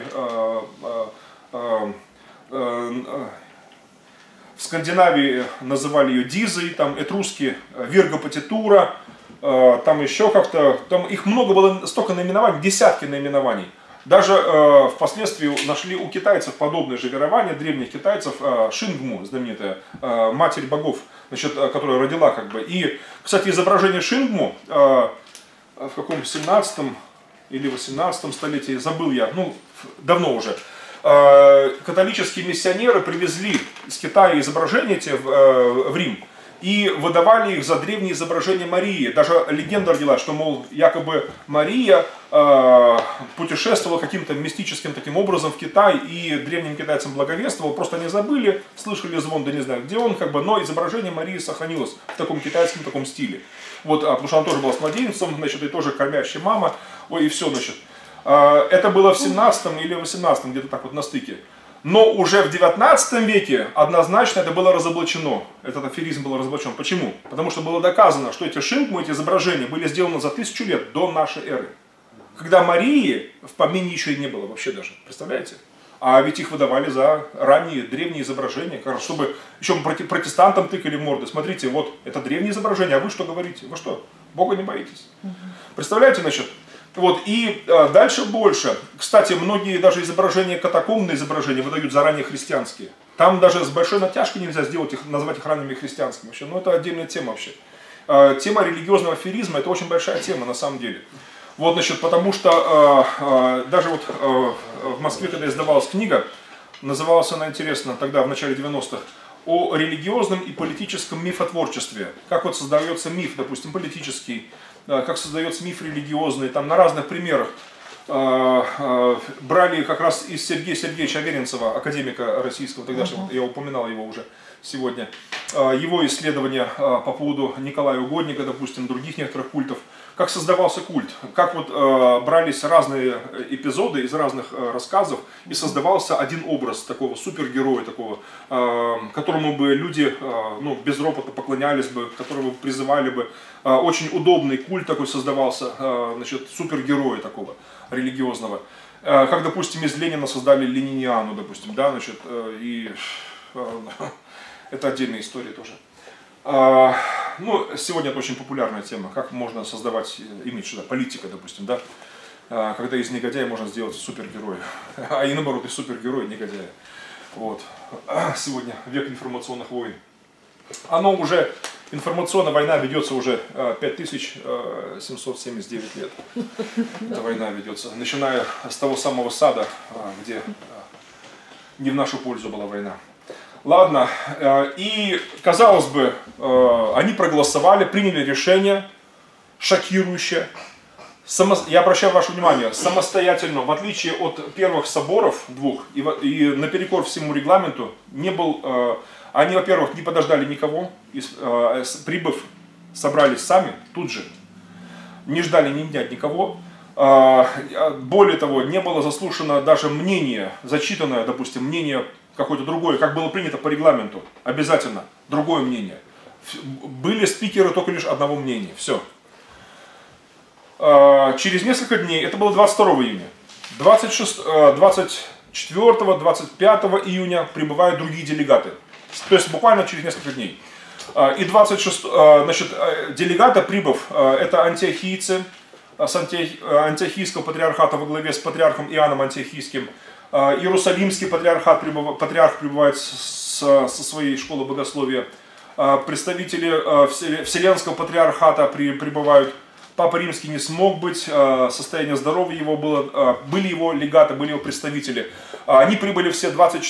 в Скандинавии называли ее Дизой, там этрусские Вирга Патитура, там еще как-то, там их много было, столько наименований, десятки наименований. Даже впоследствии нашли у китайцев подобное же верование, древних китайцев, Шингму, знаменитая, матерь богов, значит, которая родила как бы. И, кстати, изображение Шингму в каком 17 или 18 столетии, забыл я, ну, давно уже, католические миссионеры привезли из Китая изображения эти в Рим и выдавали их за древние изображения Марии. Даже легенда родилась, что, мол, якобы Мария путешествовала каким-то мистическим таким образом в Китай и древним китайцам благовествовала. Просто они забыли, слышали звон, да не знаю где он, как бы, но изображение Марии сохранилось в таком китайском таком стиле. Вот, потому что она тоже была с младенцем, значит, и тоже кормящая мама. Ой, и все, значит. Это было в 17 или 18, где-то так вот на стыке. Но уже в 19 веке однозначно это было разоблачено. Этот аферизм был разоблачен. Почему? Потому что было доказано, что эти шингму, эти изображения были сделаны за 1000 лет до нашей эры. Когда Марии в помине еще и не было вообще даже. Представляете? А ведь их выдавали за ранние древние изображения, чтобы еще протестантам тыкали в морды. Смотрите, вот это древнее изображение, а вы что говорите? Вы что, Бога не боитесь? Представляете, значит? Вот, и дальше больше. Кстати, многие даже изображения, катакомбные изображения выдают заранее христианские. Там даже с большой натяжкой нельзя сделать их, назвать их ранними христианскими. Вообще. Ну, это отдельная тема вообще. Тема религиозного аферизма – это очень большая тема на самом деле. Вот, значит, потому что даже вот в Москве, когда издавалась книга, называлась она, интересно, тогда, в начале 90-х, о религиозном и политическом мифотворчестве. Как вот создается миф, допустим, политический, как создается миф религиозный, там на разных примерах. Брали как раз из Сергея Сергеевича Аверинцева, академика российского, тогдашнего, я упоминал его уже сегодня, его исследования по поводу Николая Угодника, допустим, других некоторых культов. Как создавался культ, как вот брались разные эпизоды из разных рассказов и создавался один образ такого супергероя, такого, которому бы люди ну, безропотно поклонялись бы, которого призывали бы. Очень удобный культ такой создавался, значит, супергероя такого религиозного. Как, допустим, из Ленина создали Лениниану, допустим, да, значит, и это отдельная история тоже. Ну, сегодня это очень популярная тема, как можно создавать имидж, да, политика, допустим, да, когда из негодяя можно сделать супергероя, а и наоборот, из супергероя негодяя. Вот. Сегодня век информационных войн. Оно уже, информационная война ведется уже 5779 лет. Эта война ведется, начиная с того самого Сада, где не в нашу пользу была война. Ладно, и казалось бы, они проголосовали, приняли решение шокирующее. Я обращаю ваше внимание, самостоятельно, в отличие от первых соборов двух, и наперекор всему регламенту, не был, они, во-первых, не подождали никого, прибыв, собрались сами, тут же, не ждали ни дня никого. Более того, не было заслушано даже мнение, зачитанное, допустим, мнение какое-то другое, как было принято по регламенту, обязательно, другое мнение. Были спикеры только лишь одного мнения, все. Через несколько дней, это было 22 июня, 24-25 июня прибывают другие делегаты, то есть буквально через несколько дней. И 26, значит, делегаты, прибыв, это антиохийцы с антиохийского патриархата во главе с патриархом Иоанном Антиохийским. Иерусалимский патриарх прибывает со своей школы богословия. Представители Вселенского патриархата прибывают. Папа Римский не смог быть, состояние здоровья его было, были его легаты, были его представители. Они прибыли все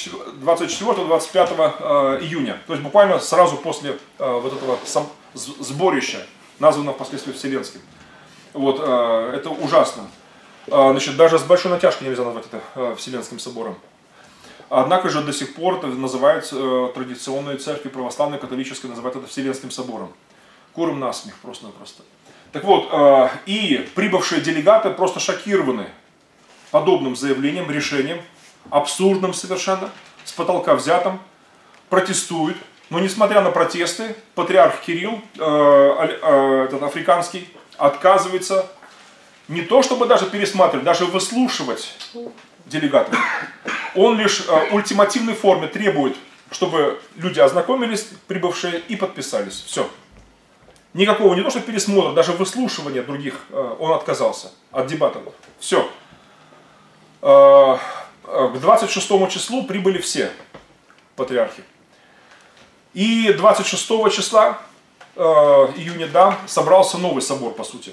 24-25 июня, то есть буквально сразу после вот этого сборища, названного впоследствии Вселенским. Вот, это ужасно. Значит, даже с большой натяжкой нельзя назвать это Вселенским собором. Однако же до сих пор это называют традиционные церкви православной, католической, называют это Вселенским собором. Куром насмех просто-напросто. Так вот, и прибывшие делегаты просто шокированы подобным заявлением, решением, абсурдным совершенно, с потолка взятым. протестуют, но несмотря на протесты, патриарх Кирилл, этот африканский, отказывается не то чтобы даже пересматривать, даже выслушивать делегатов. Он лишь в ультимативной форме требует, чтобы люди ознакомились, прибывшие, и подписались. Все. Никакого не то что пересмотра, даже выслушивания других он отказался от дебатов. Все. К 26 числу прибыли все патриархи. И 26 числа июня, да, собрался новый собор, по сути.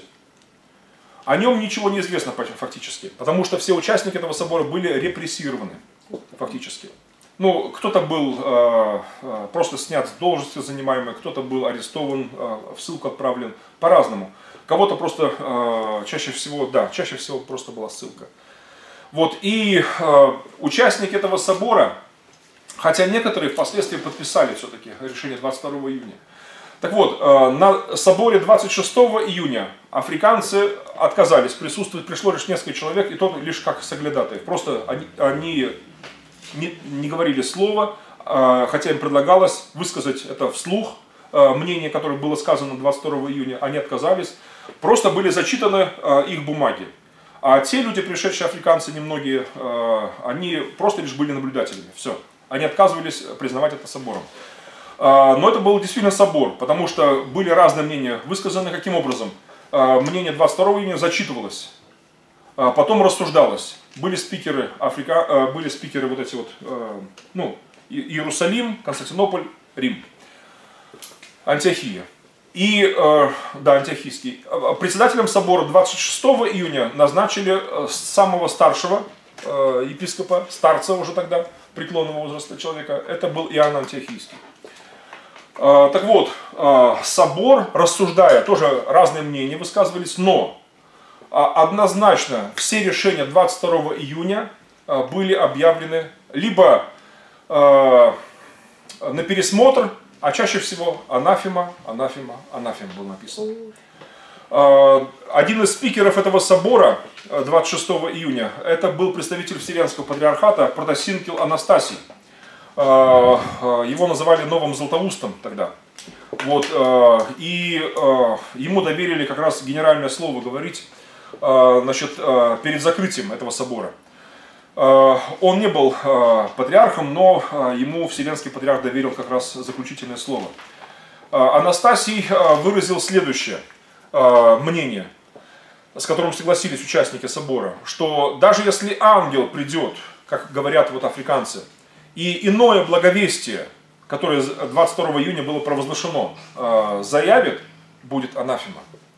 О нем ничего не известно фактически, потому что все участники этого собора были репрессированы фактически. Ну, кто-то был просто снят с должности занимаемой, кто-то был арестован, в ссылку отправлен, по-разному. Кого-то просто, чаще всего просто была ссылка. Вот, и участники этого собора, хотя некоторые впоследствии подписали все-таки решение 22 июня. Так вот, на соборе 26 июня африканцы отказались присутствовать, пришло лишь несколько человек, и то лишь как соглядатые. Просто они не говорили слова, хотя им предлагалось высказать это вслух, мнение, которое было сказано 22 июня, они отказались. Просто были зачитаны их бумаги. А те люди, пришедшие африканцы, немногие, они просто лишь были наблюдателями. Все. Они отказывались признавать это собором. Но это был действительно собор, потому что были разные мнения высказаны. Каким образом? Мнение 22 июня зачитывалось, потом рассуждалось. Были спикеры вот эти вот, Иерусалим, Константинополь, Рим, Антиохия. И, да, антиохийский. Председателем собора 26 июня назначили самого старшего епископа, старца уже тогда, преклонного возраста человека. Это был Иоанн Антиохийский. Так вот, собор, рассуждая, тоже разные мнения высказывались, но однозначно все решения 22 июня были объявлены либо на пересмотр, а чаще всего анафема был написан. Один из спикеров этого собора 26 июня, это был представитель Вселенского патриархата Протосинкил Анастасий. Его называли Новым Златоустом тогда. Вот, и ему доверили как раз генеральное слово говорить перед закрытием этого собора. Он не был патриархом, но ему Вселенский патриарх доверил как раз заключительное слово. Анастасий выразил следующее мнение, с которым согласились участники собора, что даже если ангел придет, как говорят вот африканцы, и иное благовестие, которое 22 июня было провозглашено, заявит, будет анафема.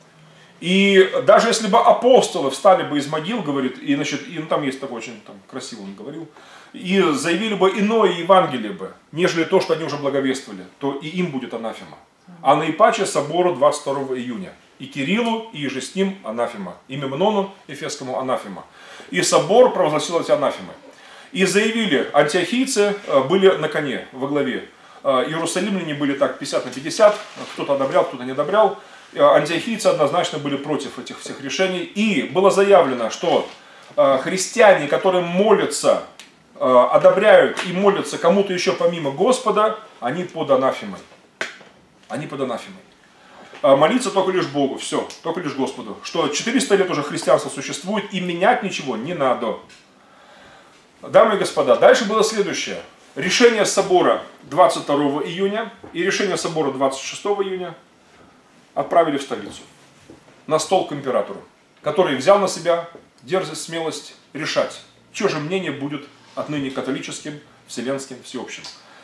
И даже если бы апостолы встали бы из могил, говорит, и там есть такой очень красиво он говорил, и заявили бы иное Евангелие бы, нежели то, что они уже благовествовали, то и им будет анафема. А наипаче собору 22 июня. И Кириллу, и же с ним анафема. И Мемнону Ефесскому анафема. И собор провозгласил эти анафемы. И заявили, антиохийцы были на коне, во главе. Иерусалимляне были так 50 на 50, кто-то одобрял, кто-то не одобрял. Антиохийцы однозначно были против этих всех решений. И было заявлено, что христиане, которые молятся, одобряют и молятся кому-то еще помимо Господа, они под анафемой. Они под анафемой. Молиться только лишь Богу, все, только лишь Господу. Что 400 лет уже христианство существует, и менять ничего не надо. Дамы и господа, дальше было следующее. Решение собора 22 июня и решение собора 26 июня отправили в столицу. На стол к императору, который взял на себя дерзость, смелость решать, чье же мнение будет отныне католическим, вселенским, всеобщим.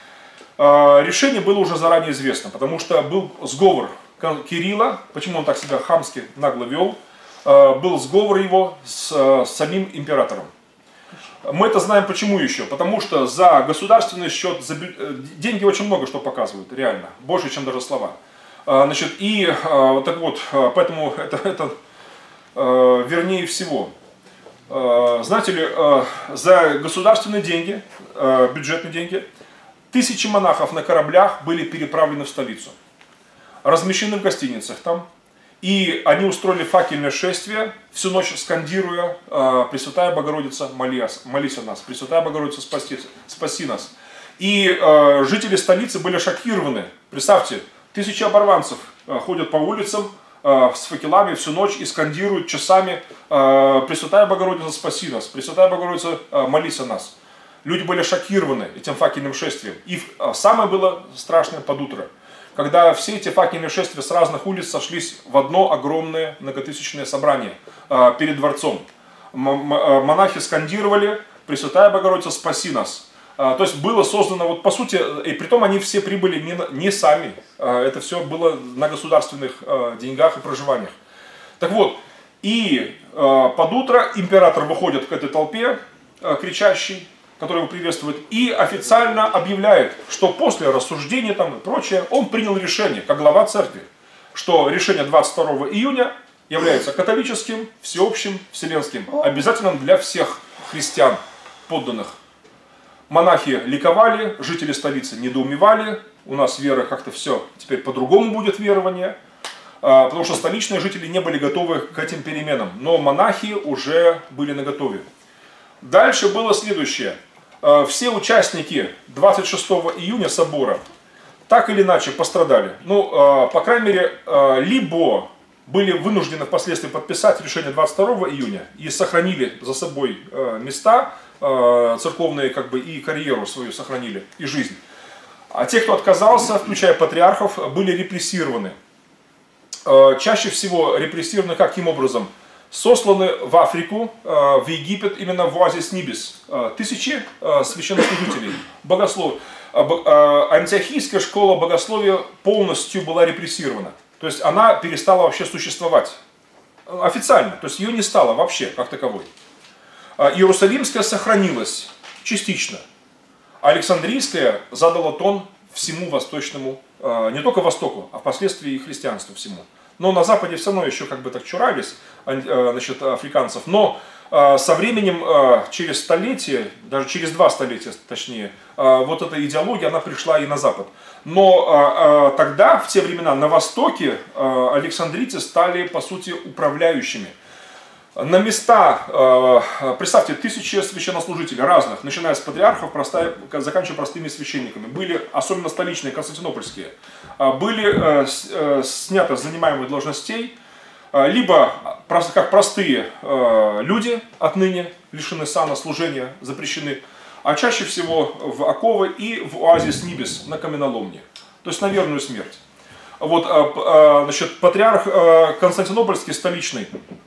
Решение было уже заранее известно, потому что был сговор Кирилла, почему он так себя хамски нагло вел, был сговор его с самим императором. Мы это знаем почему еще, потому что за государственный счет, деньги очень много что показывают, реально, больше, чем даже слова. Значит, и так вот, поэтому это вернее всего. Знаете ли, за государственные деньги, бюджетные деньги, 1000 монахов на кораблях были переправлены в столицу, размещены в гостиницах там, и они устроили факельное шествие, всю ночь скандируя: «Пресвятая Богородица, молись о нас, Пресвятая Богородица, спаси нас». И жители столицы были шокированы. Представьте, тысячи оборванцев ходят по улицам с факелами всю ночь и скандируют часами: «Пресвятая Богородица, спаси нас! Пресвятая Богородица, молись о нас!» Люди были шокированы этим факельным шествием. И самое было страшное под утро, когда все эти факельные шествия с разных улиц сошлись в одно огромное многотысячное собрание перед дворцом. Монахи скандировали: «Пресвятая Богородица, спаси нас!» То есть было создано, вот по сути, и притом они все прибыли не сами, это все было на государственных деньгах и проживаниях. Так вот, и под утро император выходит к этой толпе кричащей, который его приветствует, и официально объявляет, что после рассуждений там и прочее, он принял решение, как глава церкви, что решение 22 июня является католическим, всеобщим, вселенским, обязательным для всех христиан, подданных. Монахи ликовали, жители столицы недоумевали, у нас вера как-то все, теперь по-другому будет верование, потому что столичные жители не были готовы к этим переменам, но монахи уже были наготове. Дальше было следующее. Все участники 26 июня собора так или иначе пострадали. Ну, по крайней мере, либо были вынуждены впоследствии подписать решение 22 июня и сохранили за собой места церковные, как бы, и карьеру свою сохранили, и жизнь. А те, кто отказался, включая патриархов, были репрессированы. Чаще всего репрессированы каким образом? Сосланы в Африку, в Египет, именно в оазис Нибис. Тысячи священнослужителей, богословов. Антиохийская школа богословия полностью была репрессирована. То есть она перестала вообще существовать. Официально. То есть ее не стало вообще, как таковой. Иерусалимская сохранилась частично. Александрийская задала тон всему восточному, не только Востоку, а впоследствии и христианству всему. Но на Западе все равно еще как бы так чурались, значит, африканцев. Но со временем, через столетие, даже через 2 столетия точнее, вот эта идеология, она пришла и на Запад. Но тогда, в те времена, на Востоке александрийцы стали, по сути, управляющими. На места, представьте, тысячи священнослужителей разных, начиная с патриархов, заканчивая простыми священниками. Были, особенно столичные, константинопольские, были сняты с занимаемых должностей, либо как простые люди отныне лишены сана, служения, запрещены, а чаще всего в оковы и в оазис Нибис на каменоломне, то есть на верную смерть. Вот, значит, патриарх Константинопольский, столичный,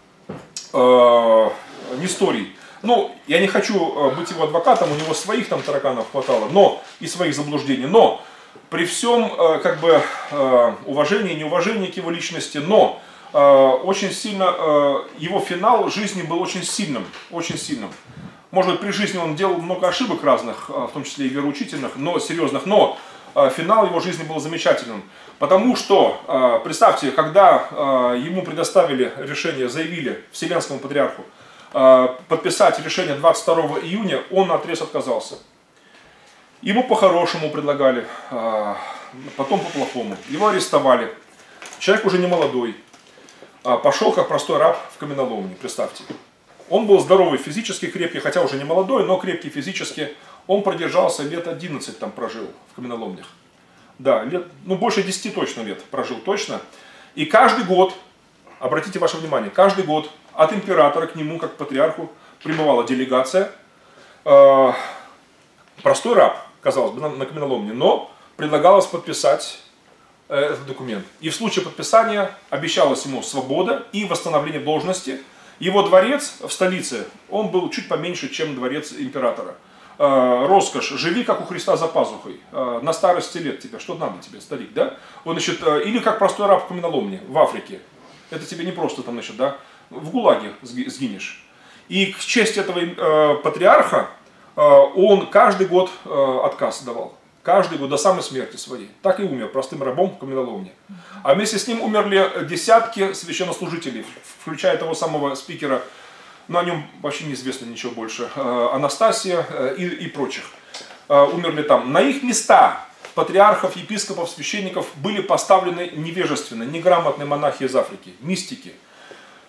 Несторий. Ну, я не хочу быть его адвокатом, у него своих там тараканов хватало, но и своих заблуждений. Но при всем как бы уважении, неуважении к его личности, но очень сильно его финал жизни был очень сильным, очень сильным. Может быть, при жизни он делал много ошибок разных, в том числе и вероучительных, но серьезных, но финал его жизни был замечательным. Потому что, представьте, когда ему предоставили решение, заявили Вселенскому патриарху подписать решение 22 июня, он наотрез отказался. Ему по-хорошему предлагали, потом по-плохому. Его арестовали. Человек уже не молодой. Пошел как простой раб в каменоломню, представьте. Он был здоровый физически, крепкий, хотя уже не молодой, но крепкий физически. Он продержался лет 11 там прожил в каменоломнях. Да, лет, ну больше 10 точно лет прожил точно. И каждый год, обратите ваше внимание, каждый год от императора к нему, как к патриарху, прибывала делегация. Простой раб, казалось бы, на каменоломне, но предлагалось подписать этот документ. И в случае подписания обещалась ему свобода и восстановление должности. Его дворец в столице, он был чуть поменьше, чем дворец императора. Роскошь, живи как у Христа за пазухой, на старости лет тебе, что надо тебе, старик, да? Вот, значит, или как простой раб в каменоломне в Африке. Это тебе не просто там, значит, да, в ГУЛАГе сгинешь. И к чести этого патриарха он каждый год отказ давал. Каждый год до самой смерти своей. Так и умер простым рабом в каменоломне. А вместе с ним умерли десятки священнослужителей, включая того самого спикера, но о нем вообще неизвестно ничего больше, Анастасия и прочих. Умерли там. На их места патриархов, епископов, священников были поставлены невежественные, неграмотные монахи из Африки, мистики.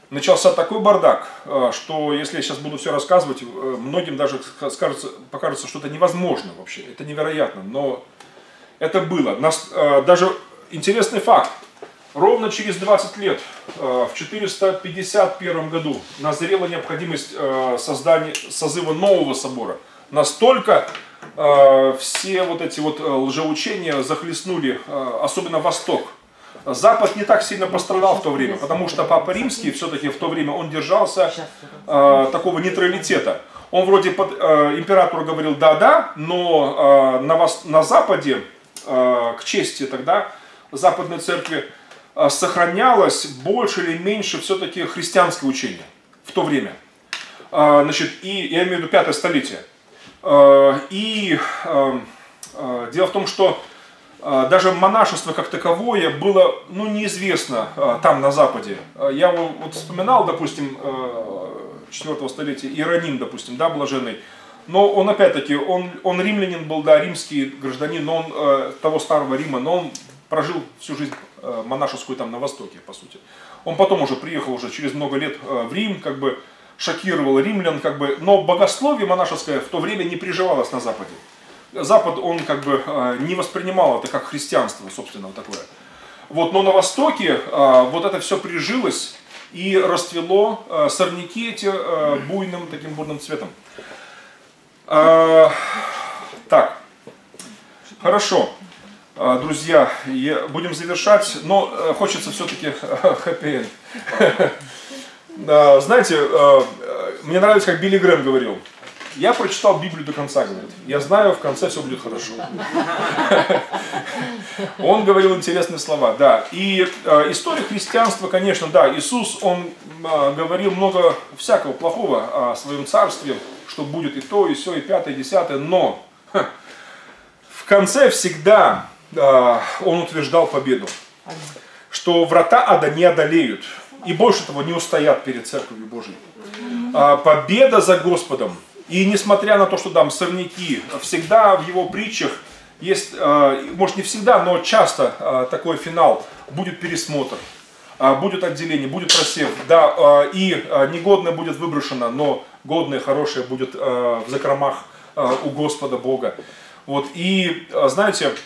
начался такой бардак, что если я сейчас буду все рассказывать, многим даже покажется, что это невозможно вообще, это невероятно, но это было. Даже интересный факт, ровно через 20 лет, в 451 году, назрела необходимость созыва нового собора. Настолько все вот эти вот лжеучения захлестнули, особенно Восток. Запад не так сильно пострадал в то время, потому что Папа Римский все-таки в то время он держался такого нейтралитета. Он вроде императору говорил да-да, но на Западе, к чести тогда Западной Церкви, сохранялось больше или меньше все-таки христианское учение в то время. Значит, и я имею в виду 5-е столетие. И дело в том, что даже монашество как таковое было неизвестно там на Западе. Я вот вспоминал, допустим, 4 столетия Иероним, допустим, да, блаженный. Но он опять-таки, он римлянин был, да, римский гражданин, но он того старого Рима, но он прожил всю жизнь монашескую там на Востоке, по сути. Он потом уже приехал уже через много лет в Рим, как бы шокировал римлян, как бы, но богословие монашеское в то время не приживалось на Западе. Запад, он как бы не воспринимал это как христианство, собственно, вот такое. Вот, но на Востоке вот это все прижилось и расцвело, сорняки эти буйным, таким бурным цветом. Так, хорошо. Друзья, будем завершать, но хочется все-таки хэппи-энд. Знаете, мне нравится, как Билли Грэм говорил. Я прочитал Библию до конца, говорит. Я знаю, в конце все будет хорошо. Он говорил интересные слова, да. И история христианства, конечно, да, Иисус, он говорил много всякого плохого о своем царстве, что будет и то, и сё, и 5-е, и 10-е, но в конце всегда он утверждал победу, что врата ада не одолеют, и больше того, не устоят перед Церковью Божией. Победа за Господом. И несмотря на то, что там сорняки, всегда в его притчах есть, может не всегда, но часто такой финал, будет пересмотр, будет отделение, будет просев, да, и негодное будет выброшено, но годное, хорошее будет в закромах у Господа Бога. Вот, и знаете,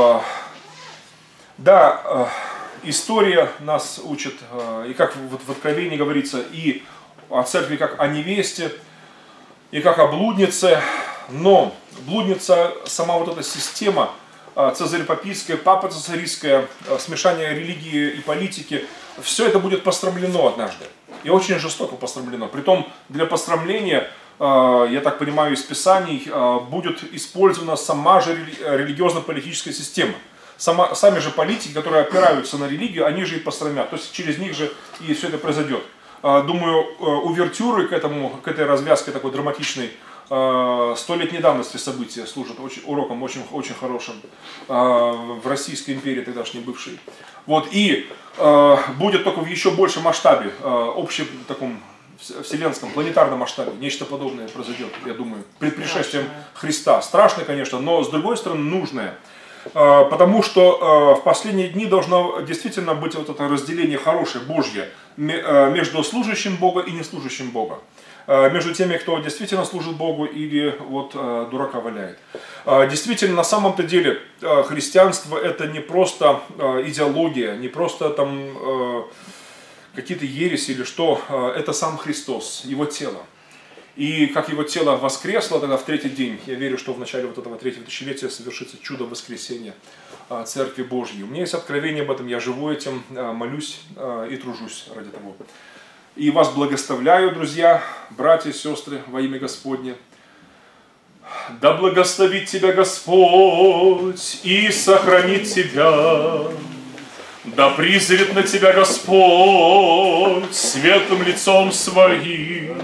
да, история нас учит, и как вот в Откровении говорится, и о церкви как о невесте, и как о блуднице, но блудница, сама вот эта система цезарепапийская, папа цесарийская, смешание религии и политики, все это будет посрамлено однажды. И очень жестоко посрамлено. Притом для посрамления, я так понимаю из Писаний, будет использована сама же религиозно-политическая система. Сами же политики, которые опираются на религию, они же и посрамят. То есть через них же и все это произойдет. Думаю, увертюры к этой развязке такой драматичной 100-летней давности события служат уроком очень, очень хорошим в Российской империи тогдашней бывшей. Вот, и будет только в еще большем масштабе, общем таком вселенском, планетарном масштабе, нечто подобное произойдет, я думаю, пред пришествием Христа. Страшно, конечно, но с другой стороны нужное. Потому что в последние дни должно действительно быть вот это разделение хорошее, Божье, между служащим Бога и неслужащим Бога. Между теми, кто действительно служит Богу или вот дурака валяет. Действительно, на самом-то деле, христианство это не просто идеология, не просто там какие-то ереси или что, это сам Христос, Его тело. И как Его тело воскресло тогда в третий день, я верю, что в начале вот этого третьего тысячелетия совершится чудо воскресения Церкви Божьей. У меня есть откровение об этом, я живу этим, молюсь и тружусь ради того. И вас благословляю, друзья, братья и сестры, во имя Господне. Да благословит тебя Господь и сохранит тебя. Да призрит на тебя Господь светлым лицом своим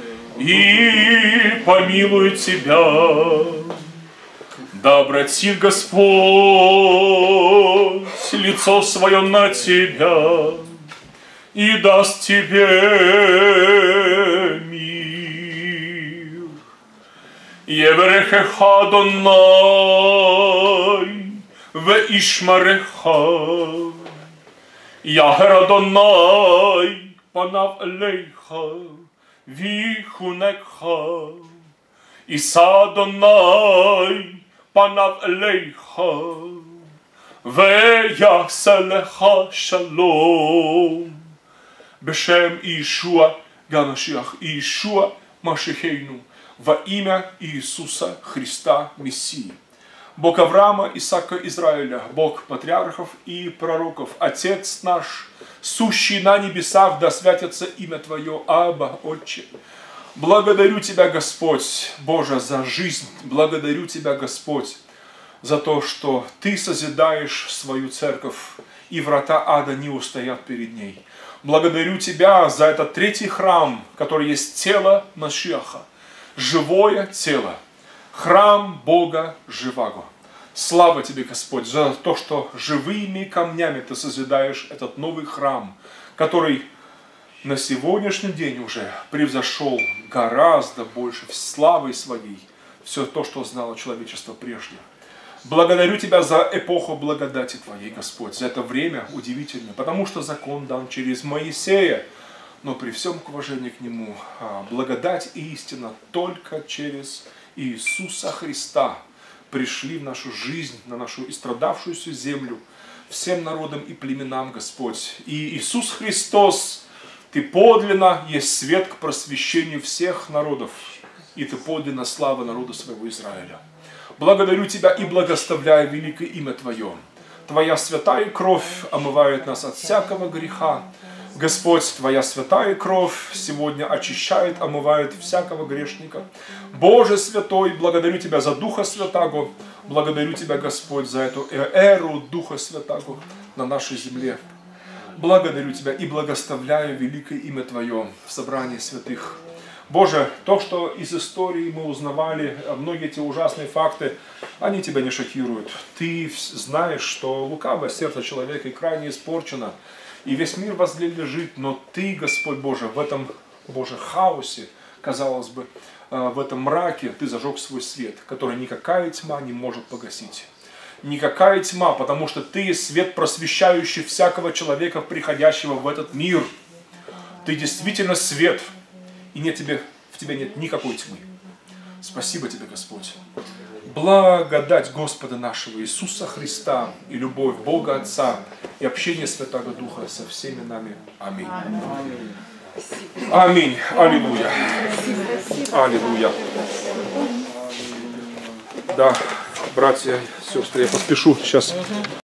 и помилует тебя. Да обратит Господь лицо свое на тебя и даст тебе мир. Еврехеха Адонай ве Ишмареха. Яхер Адонай панав элейха, вихунекха, Иса Адонай, панав элейха, веяселеха шалом. Бешем Иешуа Ганашиах, Иешуа Машихейну, во имя Иисуса Христа Мессии. Бог Авраама, Исаака, Израиля, Бог патриархов и пророков, Отец наш, сущий на небесах, да святится имя Твое, Аба, Отче. Благодарю Тебя, Господь, Боже, за жизнь, благодарю Тебя, Господь, за то, что Ты созидаешь свою церковь, и врата ада не устоят перед ней. Благодарю Тебя за этот третий храм, который есть тело Машиаха, живое тело, храм Бога живаго. Слава Тебе, Господь, за то, что живыми камнями Ты созидаешь этот новый храм, который на сегодняшний день уже превзошел гораздо больше славой своей все то, что знало человечество прежде. Благодарю Тебя за эпоху благодати Твоей, Господь, за это время удивительное, потому что закон дан через Моисея, но при всем уважении к нему благодать и истина только через Иисуса Христа пришли в нашу жизнь, на нашу истрадавшуюся землю, всем народам и племенам, Господь. И Иисус Христос, Ты подлинно есть свет к просвещению всех народов, и Ты подлинно слава народу своего Израиля. Благодарю Тебя и благословляю великое имя Твое. Твоя святая кровь омывает нас от всякого греха. Господь, Твоя святая кровь сегодня очищает, омывает всякого грешника. Боже святой, благодарю Тебя за Духа Святаго. Благодарю Тебя, Господь, за эту эру Духа Святаго на нашей земле. Благодарю Тебя и благословляю великое имя Твое в собрании святых. Боже, то, что из истории мы узнавали, многие эти ужасные факты, они Тебя не шокируют. Ты знаешь, что лукавое сердце человека и крайне испорчено, и весь мир возле лежит, но Ты, Господь Боже, в этом, Боже, хаосе, казалось бы, в этом мраке Ты зажег свой свет, который никакая тьма не может погасить. Никакая тьма, потому что Ты свет, просвещающий всякого человека, приходящего в этот мир. Ты действительно свет, и в Тебе нет никакой тьмы. Спасибо Тебе, Господь. Благодать Господа нашего Иисуса Христа и любовь Бога Отца и общение Святого Духа со всеми нами. Аминь. Аминь. Аллилуйя. Аллилуйя. Да, братья, сестры, я поспешу сейчас.